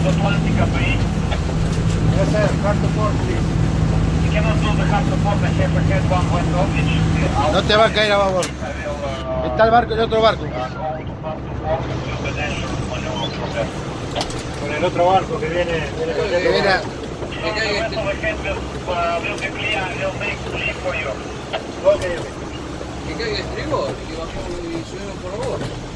Atlantic up here. Yes, sir. Hard to port, please. You cannot do the hard to port. I have a head one west Orange. No te va a caer a babor. Está el barco, el otro barco. Con el otro barco que viene a... The rest of the head will be clear and will make clear for you. Ok. Que caiga estribor, que bajemos y subimos por favor.